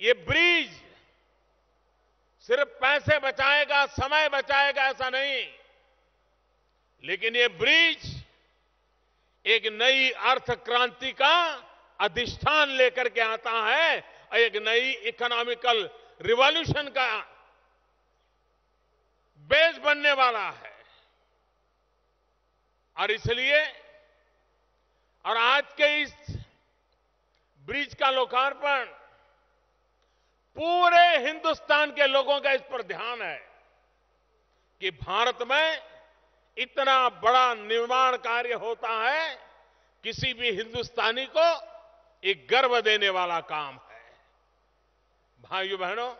ये ब्रिज सिर्फ पैसे बचाएगा, समय बचाएगा ऐसा नहीं, लेकिन ये ब्रिज एक नई अर्थ क्रांति का अधिष्ठान लेकर के आता है और एक नई इकोनॉमिकल रिवॉल्यूशन का बेस बनने वाला है। और इसलिए और आज के इस ब्रिज का लोकार्पण पूरे हिंदुस्तान के लोगों का इस पर ध्यान है कि भारत में इतना बड़ा निर्माण कार्य होता है, किसी भी हिंदुस्तानी को एक गर्व देने वाला काम है। भाइयों बहनों,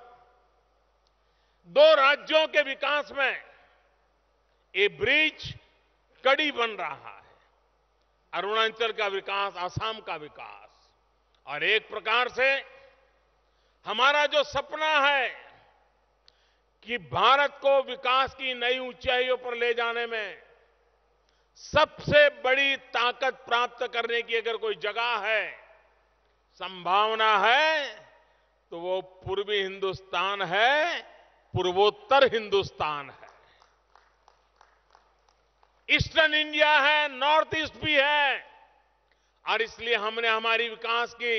दो राज्यों के विकास में ये ब्रिज कड़ी बन रहा है। अरुणाचल का विकास, असम का विकास, और एक प्रकार से हमारा जो सपना है कि भारत को विकास की नई ऊंचाइयों पर ले जाने में सबसे बड़ी ताकत प्राप्त करने की अगर कोई जगह है, संभावना है, तो वो पूर्वी हिंदुस्तान है, पूर्वोत्तर हिंदुस्तान है। ईस्टर्न इंडिया है, नॉर्थ ईस्ट भी है। और इसलिए हमने हमारी विकास की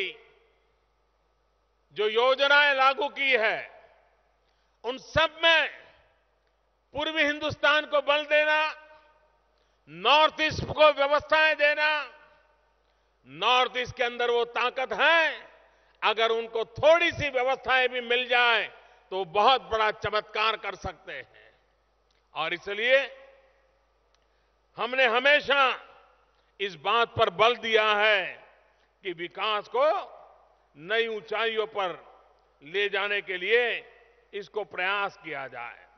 जो योजनाएं लागू की है, उन सब में पूर्वी हिंदुस्तान को बल देना, नॉर्थ ईस्ट को व्यवस्थाएं देना। नॉर्थ ईस्ट के अंदर वो ताकत है, अगर उनको थोड़ी सी व्यवस्थाएं भी मिल जाए तो बहुत बड़ा चमत्कार कर सकते हैं। और इसलिए हमने हमेशा इस बात पर बल दिया है कि विकास को नई ऊंचाइयों पर ले जाने के लिए इसको प्रयास किया जाए।